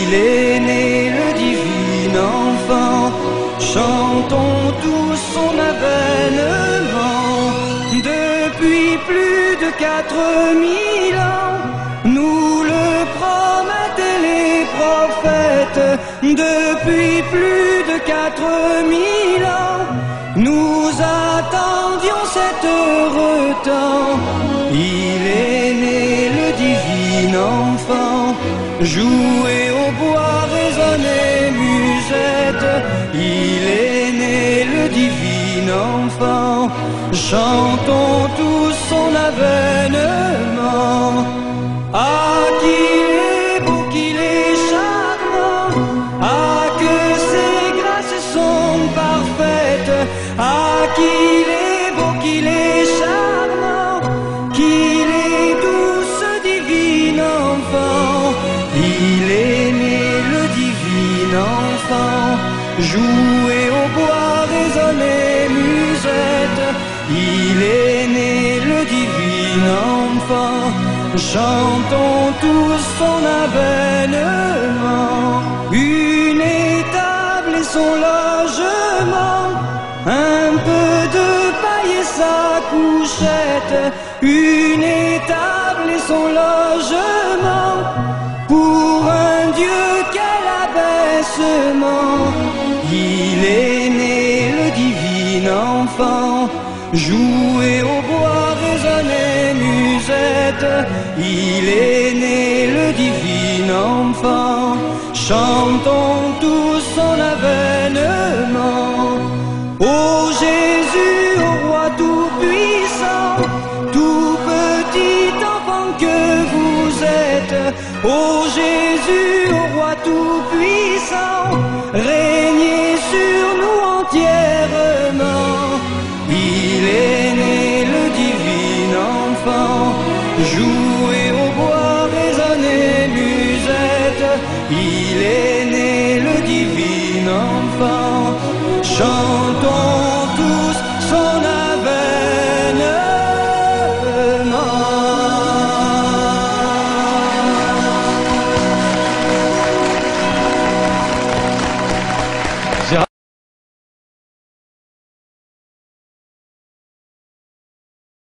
est né le divin enfant, chantons tous son avènement. Depuis plus de 4000 ans, nous le promettaient les prophètes. Depuis plus de 4000 ans, nous attendions cet heureux temps. Il est né le divin enfant, jouer au bois, résonner musette. Il est né le divin enfant, chantons tous son avènement. Ah, qu'il est beau, qu'il est charmant, ah, que ses grâces sont parfaites, ah, qu'il est beau, qu'il est charmant, qu'il est doux ce divin enfant. Il est né le divin enfant, jouer au bois, résonner musette. Il est né le divin enfant, chantons tous son avènement. Une étable et son logement, un peu de paille et sa couchette. Une étable et son logement, pour un Dieu quel abaissement. Il est né le divin enfant, jouer au bois, résonner musette. Il est né le divin enfant, chantons tous son avènement. Ô Jésus, ô roi tout-puissant, tout petit enfant que vous êtes. Ô Jésus, ô roi tout-puissant, régnez sur nous entièrement. Il est né le divin enfant, jouer au bois, résonner musette.